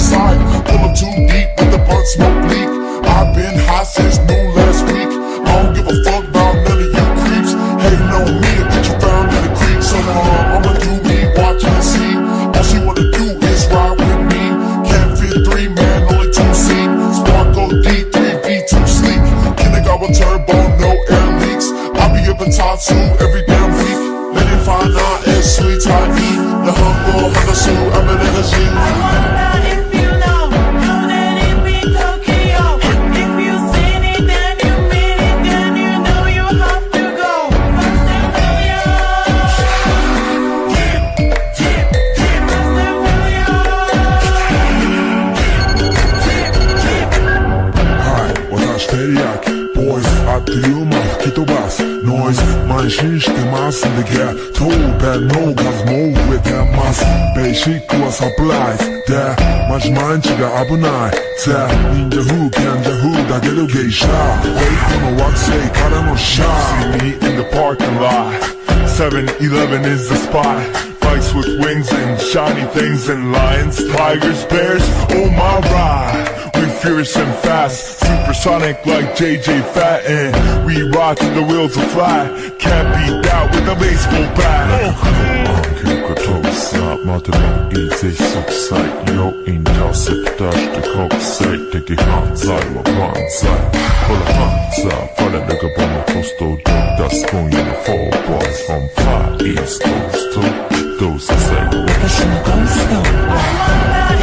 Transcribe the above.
side. Pull up too deep with the blunt smoke leak. I've been hot since noon last week. I don't give a fuck about none of you creeps. Hating on me and get you found in the creek. So I'ma do me, watch and see. All she wanna do is ride with me. Can't fit 3, man, only 2 seat. Spark go deep, 3B too sleek. Kindergarten with turbo, no air leaks. I be up in Tatsu every damn week. Let it find out it's sweet, I eat. The humble, the suit, I'm an energy. I wonder if you know that it be Tokyo. If you seen it, then you mean it, then you know you have to go. First and はい、私テリヤキボーイズあっという間吹き飛ばすノイズ慢心してますんでゲットペンの数も増えてますベーシックはサプライズでマジ毎日が危ないぜ忍者風賢者風だけどゲイシャーフェイクの惑星からのシャー See me in the parking lot 7-Eleven is the spot Bikes with wings and shiny things and lions, tigers, bears, oh my ride We fierce and fast, supersonic like JJ Fat and we ride till the wheels are flat Can't beat that with a baseball bat 結果飛さ待てばいいぜ即歳要因倒せ出して国際的犯罪は万歳ほら犯罪ファレルがボムコストを出す今夜の4 boys from far east coast to どうせ最後私のゴースト